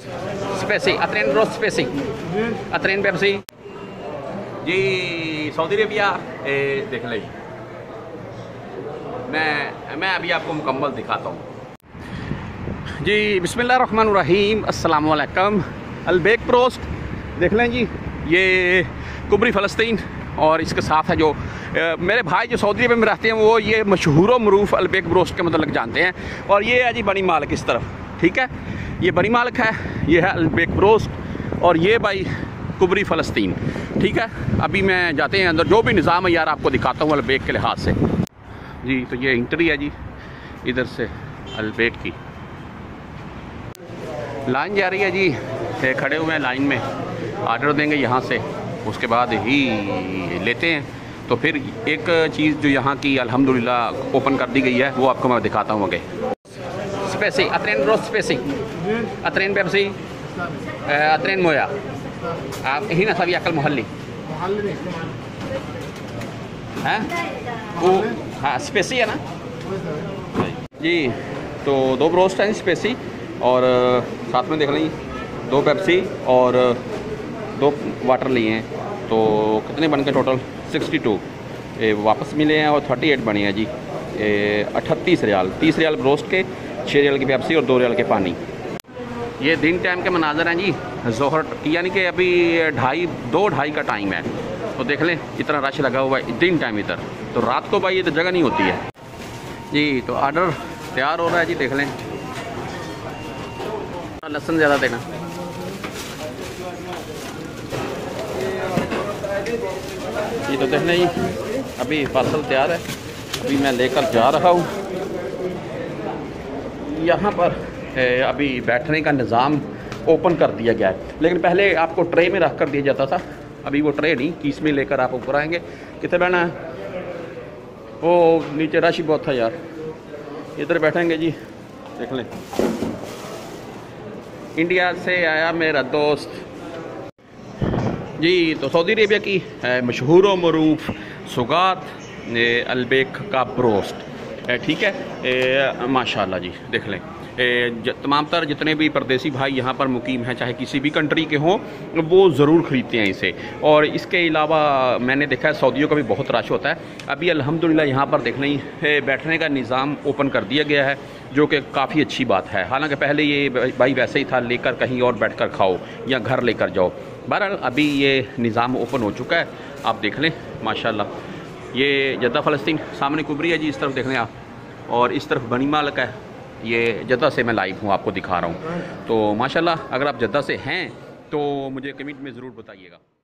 Spacey अतरेन roast spicy अतरेन Pepsi जी सऊदी अरेबिया देख लें। मैं अभी आपको मुकम्मल दिखाता हूँ जी। बिस्मिल्लाहिर्रहमानिर्रहीम, अस्सलाम वालेकुम। अलबेक ब्रोस्ट देख लें जी, ये कुबरी फ़लस्तीन और इसके साथ है जो मेरे भाई जो सऊदी अरब में रहते हैं वो ये मशहूर मरूफ अलबेक ब्रोस्ट के मतलब जानते हैं। और ये है जी बनी मालिक इस तरफ, ठीक है, ये बनी मालिक है, ये है अलबेक ब्रोस्ट और ये भाई कुबरी फ़लस्तीन, ठीक है। अभी मैं जाते हैं अंदर, जो भी निज़ाम है यार आपको दिखाता हूँ अलबेक के लिहाज से जी। तो ये एंट्री है जी, इधर से अलबेक की लाइन जा रही है जी, खड़े हुए हैं लाइन में, आर्डर देंगे यहाँ से, उसके बाद ही लेते हैं। तो फिर एक चीज़ जो यहाँ की अल्हम्दुलिल्लाह ओपन कर दी गई है वो आपको मैं दिखाता हूँ आगे। स्पेसी अतरेन रोस्ट स्पेसी अतरेन पेप्सी अतरेन मोया आप ही ना सभी अकल मोहल्ली हैं वो, हाँ स्पेसी है ना जी। तो 2 ब्रोस्ट हैं स्पेसी और साथ में देख लें 2 पेप्सी और 2 वाटर लिए हैं। तो कितने बन गए टोटल 62 वापस मिले हैं और 38 बने हैं जी। 38 रियाल, 30 रियाल ब्रोस्ट के, 6 रियाल की पेप्सी और 2 रियाल के पानी। ये दिन टाइम के मनाजर हैं जी, जोहर यानी कि अभी 2:30 का टाइम है। तो देख लें इतना रश लगा हुआ है दिन टाइम इधर, तो रात को भाई ये तो जगह नहीं होती है जी। तो ऑर्डर तैयार हो रहा है जी, देख लें। लहसुन ज़्यादा देना जी। तो देख लें जी, अभी पार्सल तैयार है, अभी मैं लेकर जा रहा हूँ। यहाँ पर अभी बैठने का निज़ाम ओपन कर दिया गया है, लेकिन पहले आपको ट्रे में रख कर दिया जाता था, अभी वो ट्रे नहीं, कीस में लेकर आप ऊपर आएंगे। कितने बैठना है, वो नीचे रश ही बहुत था यार, इधर बैठेंगे जी। देख लें इंडिया से आया मेरा दोस्त जी। तो सऊदी अरेबिया की मशहूर व मरूफ सुगात अलबेक का ब्रोस्ट, ठीक है, माशाल्लाह जी। देख लें तमाम तर जितने भी परदेसी भाई यहाँ पर मुकीम हैं, चाहे किसी भी कंट्री के हों, वो ज़रूर ख़रीदते हैं इसे। और इसके अलावा मैंने देखा है सऊदियों का भी बहुत रश होता है। अभी अल्हम्दुलिल्लाह यहाँ पर देख लें बैठने का निज़ाम ओपन कर दिया गया है, जो कि काफ़ी अच्छी बात है। हालांकि पहले ये भाई वैसे ही था, लेकर कहीं और बैठ कर खाओ या घर लेकर जाओ। बहरहाल अभी ये निज़ाम ओपन हो चुका है, आप देख लें माशाल्लाह। ये जद्दा फ़लस्तीन, सामने कुबरी है जी, इस तरफ देख लें आप, और इस तरफ बनी मालिक है। ये जद्दा से मैं लाइव हूँ, आपको दिखा रहा हूँ। तो माशाल्लाह अगर आप जद्दा से हैं तो मुझे कमेंट में ज़रूर बताइएगा।